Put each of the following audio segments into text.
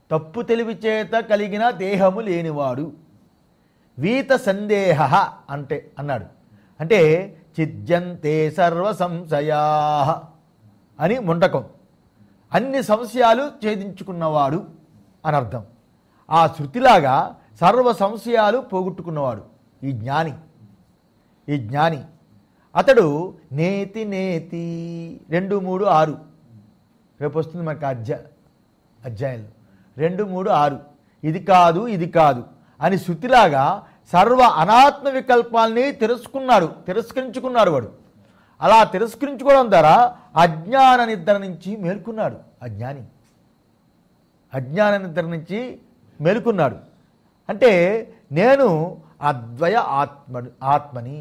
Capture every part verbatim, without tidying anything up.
తప్పు తెలివి చేత కలిగిన దేహము లేనివాడు. వీత సందేహ అంటే అన్నాడు అంటే చిద్యంతే సర్వ సంశయా అని ముండకం, అన్ని సంశయాలు ఛేదించుకున్నవాడు అని అర్థం. ఆ శృతిలాగా సర్వ సంశయాలు పోగొట్టుకున్నవాడు ఈ జ్ఞాని. ఈ జ్ఞాని అతడు నేతి నేతి రెండు మూడు ఆరు రేపు వస్తుంది మనకు అధ్యా అధ్యాయంలో రెండు మూడు ఆరు ఇది కాదు ఇది కాదు అని శృతిలాగా సర్వ అనాత్మ వికల్పాల్ని తిరస్కున్నాడు తిరస్కరించుకున్నాడు వాడు. అలా తిరస్కరించుకోవడం ద్వారా అజ్ఞాన నిద్ర నుంచి మేల్కొన్నాడు. అజ్ఞాని అజ్ఞాన నిద్ర నుంచి మేలుకున్నాడు. అంటే నేను అద్వయ ఆత్మ ఆత్మని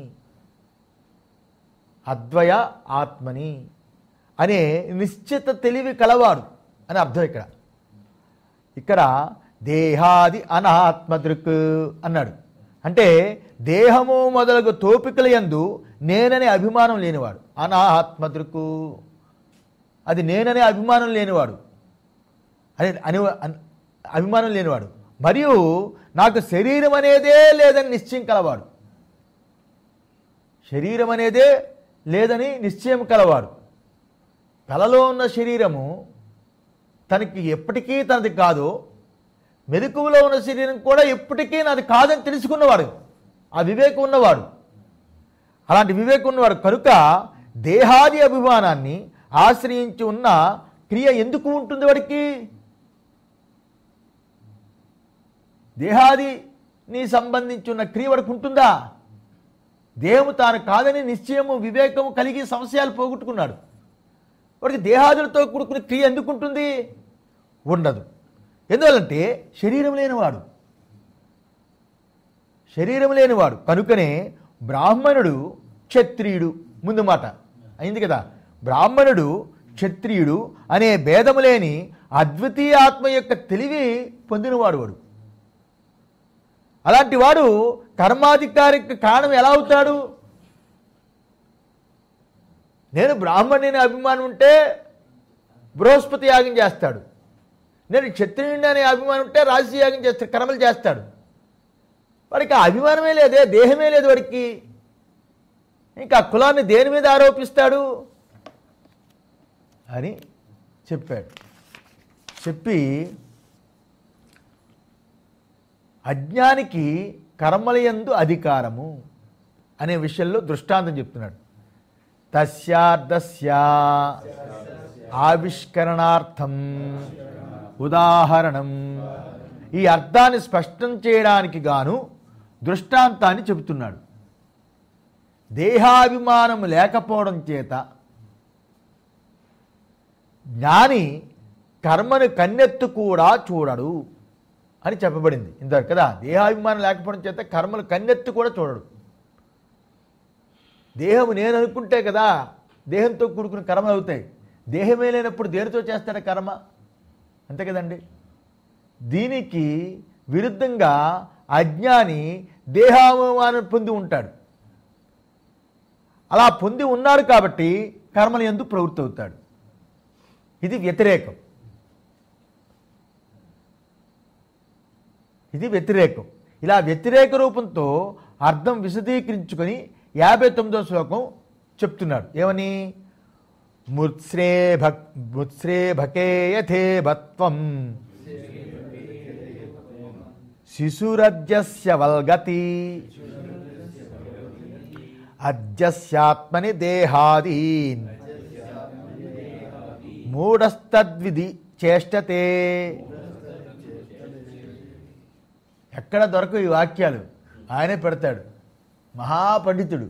అద్వయ ఆత్మని అనే నిశ్చిత తెలివి కలవాడు అని అర్థం. ఇక్కడ ఇక్కడ దేహాది అనాత్మదృక్ అన్నాడు అంటే దేహము మొదలగు తోపికల యందు నేననే అభిమానం లేనివాడు. అనాత్మదృక్కు అది నేననే అభిమానం లేనివాడు అని అని అభిమానం లేనివాడు. మరియు నాకు శరీరం అనేదే లేదని నిశ్చయం కలవాడు. శరీరం అనేదే లేదని నిశ్చయం కలవాడు. కలలో ఉన్న శరీరము తనకి ఎప్పటికీ తనది కాదు, మెలకువలో ఉన్న శరీరం కూడా ఎప్పటికీ నాది కాదని తెలుసుకున్నవాడు, ఆ వివేకం ఉన్నవాడు. అలాంటి వివేకం ఉన్నవాడు కనుక దేహాది అభిమానాన్ని ఆశ్రయించి ఉన్న క్రియ ఎందుకు ఉంటుంది వాడికి? దేహాదిని సంబంధించి ఉన్న క్రియ వాడికి ఉంటుందా? దేహము తాను కాదని నిశ్చయము వివేకము కలిగి సంశయాలు పోగొట్టుకున్నాడు. వాడికి దేహాదులతో కూడుకున్న క్రియ ఎందుకు ఉంటుంది? ఉండదు. ఎందువల్లంటే శరీరం లేనివాడు శరీరం లేనివాడు కనుకనే బ్రాహ్మణుడు క్షత్రియుడు ముందు మాట అయింది కదా. బ్రాహ్మణుడు క్షత్రియుడు అనే భేదము లేని అద్వితీయ ఆత్మ యొక్క తెలివి పొందినవాడు వాడు. అలాంటి వాడు కర్మాధికారికి కారణం ఎలా అవుతాడు? నేను బ్రాహ్మణుని అభిమానం ఉంటే బృహస్పతి యాగం చేస్తాడు, నేను క్షత్రియుడిని అనే అభిమానం ఉంటే రాజసీ యాగం చేస్తాడు, కర్మలు చేస్తాడు. వాడికి ఆ అభిమానమే లేదే, దేహమే లేదు వాడికి. ఇంకా కులాన్ని దేని మీద ఆరోపిస్తాడు అని చెప్పాడు. చెప్పి అజ్ఞానికి కర్మలయందు అధికారము అనే విషయంలో దృష్టాంతం చెప్తున్నాడు. తస్యార్థస్య ఆవిష్కరణార్థం ఉదాహరణం. ఈ అర్థాన్ని స్పష్టం చేయడానికి గాను దృష్టాంతాన్ని చెబుతున్నాడు. దేహాభిమానం లేకపోవడం చేత జ్ఞాని కర్మను కన్నెత్తు కూడా చూడడు అని చెప్పబడింది ఇంతవరకు కదా. దేహాభిమానం లేకపోవడం చేత కర్మలు కన్నెత్తు కూడా చూడడు. దేహము నేను అనుకుంటే కదా దేహంతో కూడుకున్న కర్మలు అవుతాయి. దేహమే లేనప్పుడు దేనితో చేస్తాడు కర్మ? అంతే కదండి. దీనికి విరుద్ధంగా అజ్ఞాని దేహాభిమానం పొంది ఉంటాడు. అలా పొంది ఉన్నాడు కాబట్టి కర్మలు యందు ప్రవృత్తి అవుతాడు. ఇది వ్యతిరేకం. ఇది వ్యతిరేకం. ఇలా వ్యతిరేక రూపంతో అర్థం విశదీకరించుకొని యాభై తొమ్మిదో శ్లోకం చెప్తున్నాడు. ఏమని? ముత్స్రే భక్ ముత్స్రే భకే యథేభత్వం శిశురజ్యస్య వల్గతి అజ్యస్యాత్మని దేహాదీన్ మూఢస్తద్విధి చేష్టతే. ఎక్కడ దొరకవు ఈ వాక్యాలు, ఆయనే పెడతాడు. మహాపండితుడు.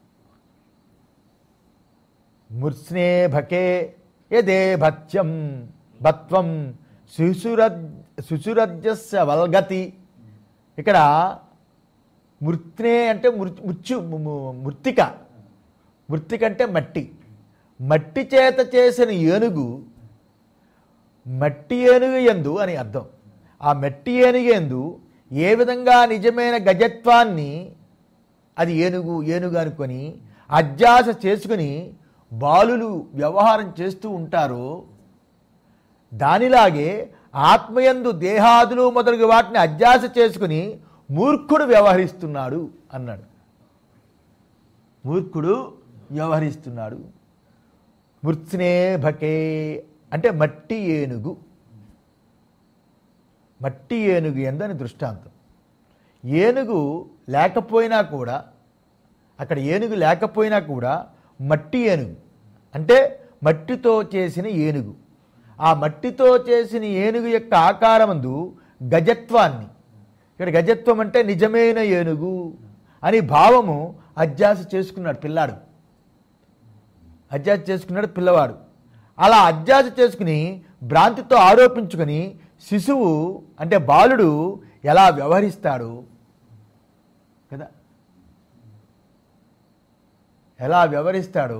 ముత్స్నే భకే యదే భత్యం భత్వం శిశురజ్ శిశురజ్యస్య వల్గతి. ఇక్కడ మృత్నే అంటే మృత్యు మృత్తిక. మృత్తిక అంటే మట్టి. మట్టి చేత చేసిన ఏనుగు మట్టి ఏనుగు యందు అని అర్థం. ఆ మట్టి ఏనుగు యందు ఏ విధంగా నిజమైన గజత్వాన్ని అది ఏనుగు ఏనుగు అనుకొని అధ్యాస చేసుకుని బాలులు వ్యవహారం చేస్తూ ఉంటారో దానిలాగే ఆత్మయందు దేహాదులు మొదలగు వాటిని అధ్యాస చేసుకుని మూర్ఖుడు వ్యవహరిస్తున్నాడు అన్నాడు. మూర్ఖుడు వ్యవహరిస్తున్నాడు. మృత్స్నే భకే అంటే మట్టి ఏనుగు. మట్టి ఏనుగు ఎందని దృష్టాంతం. ఏనుగు లేకపోయినా కూడా, అక్కడ ఏనుగు లేకపోయినా కూడా మట్టి ఏనుగు అంటే మట్టితో చేసిన ఏనుగు. ఆ మట్టితో చేసిన ఏనుగు యొక్క ఆకారమందు గజత్వాన్ని, ఇక్కడ గజత్వం అంటే నిజమైన ఏనుగు అని భావము అధ్యాస చేసుకున్నాడు పిల్లాడు. అధ్యాస చేసుకున్నాడు పిల్లవాడు. అలా అధ్యాస చేసుకుని భ్రాంతితో ఆరోపించుకొని శిశువు అంటే బాలుడు ఎలా వ్యవహరిస్తాడు కదా, ఎలా వ్యవహరిస్తాడు.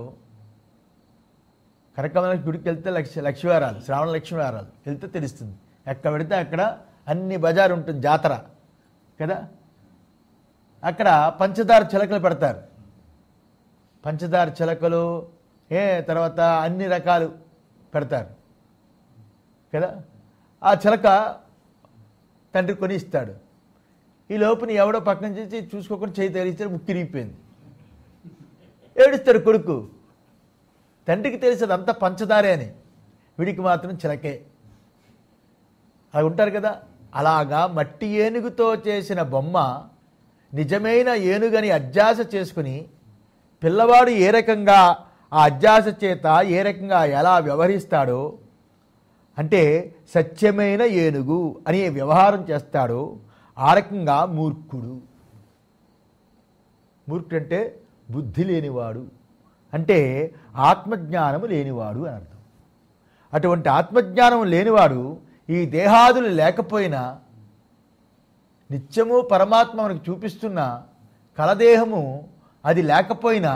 కనకమల గుడికి వెళ్తే లక్ష లక్ష్మీవారాలు శ్రావణ లక్ష్మీవారాలు వెళ్తే తెలుస్తుంది. ఎక్కడ పెడితే అక్కడ అన్ని బజారు ఉంటుంది, జాతర కదా. అక్కడ పంచదార చిలకలు పెడతారు. పంచదార చిలకలు ఏ తర్వాత అన్ని రకాలు పెడతారు కదా. ఆ చిలక తండ్రి కొని ఇస్తాడు. ఈ లోపుని ఎవడో పక్కన చేసి చూసుకోకుండా చేయి తగిలిస్తాడు, ముక్కిరిగిపోయింది. ఏడుస్తాడు కొడుకు. తండ్రికి తెలిసేది అంతా పంచదారే అని, వీడికి మాత్రం చిలకే. అలా ఉంటారు కదా. అలాగా మట్టి ఏనుగుతో చేసిన బొమ్మ నిజమైన ఏనుగని అధ్యాస చేసుకుని పిల్లవాడు ఏ రకంగా ఆ అధ్యాస చేత ఏ రకంగా ఎలా వ్యవహరిస్తాడో అంటే సత్యమైన ఏనుగు అనే వ్యవహారం చేస్తాడో ఆ రకంగా మూర్ఖుడు. మూర్ఖుడు అంటే బుద్ధి లేనివాడు, అంటే ఆత్మజ్ఞానము లేనివాడు అని అర్థం. అటువంటి ఆత్మజ్ఞానం లేనివాడు ఈ దేహాదులు లేకపోయినా నిత్యము పరమాత్మ మనకు చూపిస్తున్న కలదేహము అది లేకపోయినా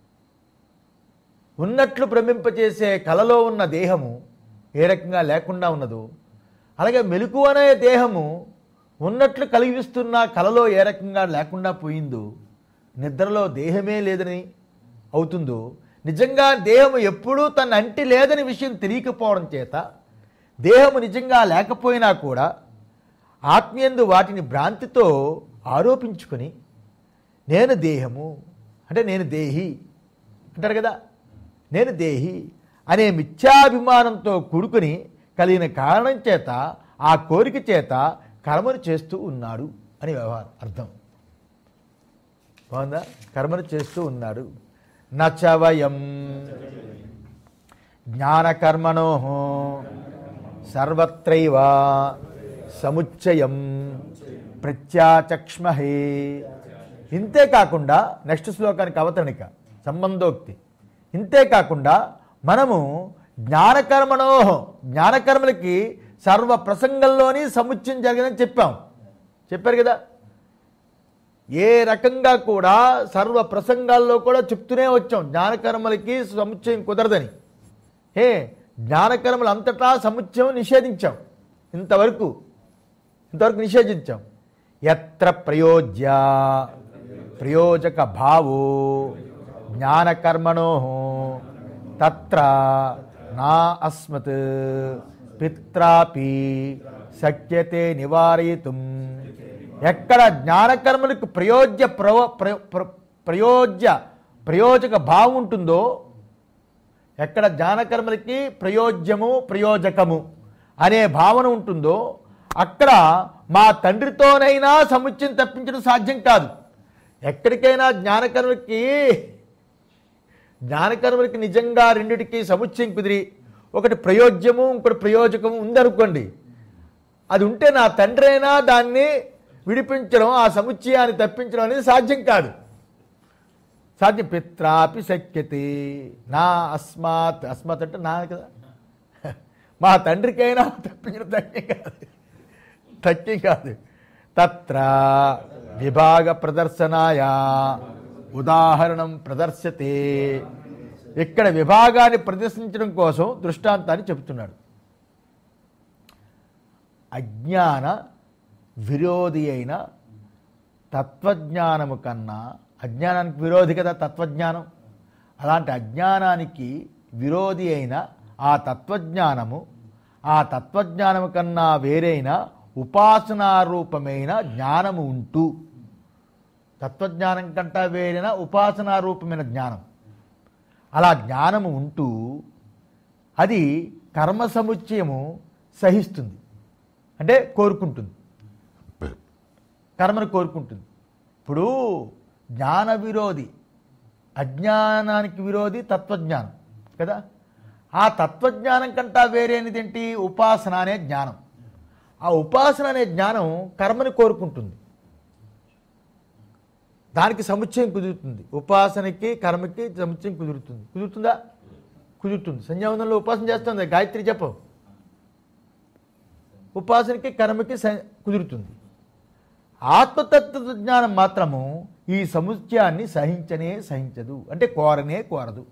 ఉన్నట్లు భ్రమింపచేసే కలలో ఉన్న దేహము ఏ రకంగా లేకుండా ఉన్నదో, అలాగే మెలకు అనే దేహము ఉన్నట్లు కలిగిస్తున్న కలలో ఏ రకంగా లేకుండా పోయిందో, నిద్రలో దేహమే లేదని అవుతుందో, నిజంగా దేహము ఎప్పుడూ తన అంటి లేదని విషయం తెలియకపోవడం చేత దేహము నిజంగా లేకపోయినా కూడా ఆత్మీయందు వాటిని భ్రాంతితో ఆరోపించుకొని నేను దేహము అంటే నేను దేహి అంటారు కదా, నేను దేహి అనే మిథ్యాభిమానంతో కూడుకుని కలిగిన కారణం చేత ఆ కోరిక చేత కర్మను చేస్తూ ఉన్నాడు అని వ్యవహారం అర్థం బాగుందా. కర్మను చేస్తూ ఉన్నాడు. నచవయం జ్ఞానకర్మణో సర్వత్రైవ సముచ్చయం ప్రత్యాచక్ష్మహే. ఇంతే కాకుండా నెక్స్ట్ శ్లోకానికి అవతరణిక సంబంధోక్తి. ఇంతే కాకుండా మనము జ్ఞానకర్మణో జ్ఞానకర్మలకి సర్వ ప్రసంగంలోని సముచ్చయం జరిగిందని చెప్పాం చెప్పారు కదా. ఏ రకంగా కూడా సర్వ ప్రసంగాల్లో కూడా చెప్తూనే వచ్చాం జ్ఞానకర్మలకి సముచ్చయం కుదరదని. ఏ జ్ఞానకర్మలు అంతటా సముచ్చయం నిషేధించాం. ఇంతవరకు ఇంతవరకు నిషేధించాం. యత్ర ప్రయోజ్య ప్రయోజక భావో జ్ఞానకర్మణో తత్ర నా అస్మత్ పిత్రాపి శక్యతే నివారయితుం. ఎక్కడ జ్ఞానకర్మలకు ప్రయోజ్య ప్రవ ప్రయోజ్య ప్రయోజక భావం ఉంటుందో, ఎక్కడ జ్ఞానకర్మలకి ప్రయోజ్యము ప్రయోజకము అనే భావన ఉంటుందో అక్కడ మా తండ్రితోనైనా సముచ్చయం తప్పించడం సాధ్యం కాదు. ఎక్కడికైనా జ్ఞానకర్మలకి జ్ఞానకర్మలకి నిజంగా రెండిటికి సముచ్చయం కుదిరి ఒకటి ప్రయోజ్యము ఇంకొకటి ప్రయోజకము ఉందనుకోండి, అది ఉంటే నా తండ్రి అయినా దాన్ని విడిపించడం ఆ సముచ్చయాన్ని తప్పించడం అనేది సాధ్యం కాదు. సాధ్యం. పిత్రాపి శక్యతే నా అస్మాత్ అస్మాత్ అంటే నా కదా, మా తండ్రికైనా తప్పించడం తక్కువ కాదు తక్కువ కాదు. తత్ర విభాగ ప్రదర్శనాయ ఉదాహరణం ప్రదర్శతే. ఇక్కడ విభాగాన్ని ప్రదర్శించడం కోసం దృష్టాంతాన్ని చెబుతున్నాడు. అజ్ఞాన విరోధి అయిన తత్వజ్ఞానము కన్నా, అజ్ఞానానికి విరోధి కదా తత్వజ్ఞానం, అలాంటి అజ్ఞానానికి విరోధి అయిన ఆ తత్వజ్ఞానము ఆ తత్వజ్ఞానం కన్నా వేరైన ఉపాసనారూపమైన జ్ఞానము ఉంటూ, తత్వజ్ఞానం కంటా వేరైన ఉపాసనారూపమైన జ్ఞానం, అలా జ్ఞానము ఉంటూ అది కర్మ సముచ్చయము సహిస్తుంది, అంటే కోరుకుంటుంది, కర్మను కోరుకుంటుంది. ఇప్పుడు జ్ఞాన విరోధి, అజ్ఞానానికి విరోధి తత్వజ్ఞానం కదా. ఆ తత్వజ్ఞానం కంటా వేరేనిది ఏంటి? ఉపాసన అనే జ్ఞానం. ఆ ఉపాసన అనే జ్ఞానం కర్మని కోరుకుంటుంది, దానికి సముచ్చయం కుదురుతుంది. ఉపాసనకి కర్మకి సముచ్చయం కుదురుతుంది. కుదురుతుందా? కుదురుతుంది. సంధ్యావందనంలో ఉపాసన చేస్తుంది, గాయత్రి జపం, ఉపాసనకి కర్మకి కుదురుతుంది. ఆత్మతత్వ జ్ఞానం మాత్రము ఈ సముచ్చయాన్ని సహించనే సహించదు, అంటే కోరనే కోరదు.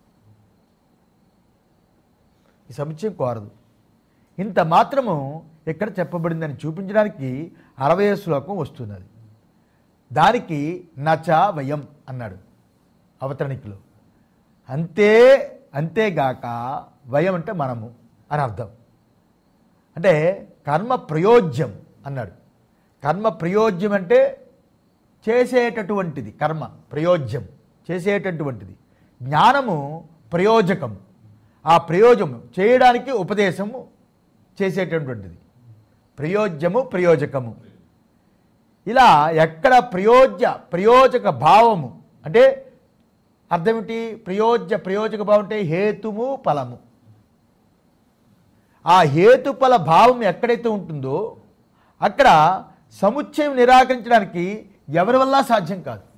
ఈ సముచ్చయం కోరదు. ఇంత మాత్రము ఎక్కడ చెప్పబడిందని చూపించడానికి అరవై శ్లోకం వస్తున్నది. దానికి నచ వయం అన్నాడు అవతరణికలో. అంతే అంతేగాక వయం అంటే మనము అని అర్థం. అంటే కర్మ ప్రయోజ్యం అన్నాడు. కర్మ ప్రయోజ్యం అంటే చేసేటటువంటిది, కర్మ ప్రయోజ్యం చేసేటటువంటిది. జ్ఞానము ప్రయోజకము, ఆ ప్రయోజము చేయడానికి ఉపదేశము చేసేటటువంటిది. ప్రయోజ్యము ప్రయోజకము. ఇలా ఎక్కడ ప్రయోజ్య ప్రయోజక భావము అంటే అర్థం ఏమిటి? ప్రయోజ్య ప్రయోజక భావం అంటే హేతుము ఫలము. ఆ హేతుఫల భావం ఎక్కడైతే ఉంటుందో అక్కడ సముచ్చయం నిరాకరించడానికి ఎవరి వల్ల సాధ్యం కాదు.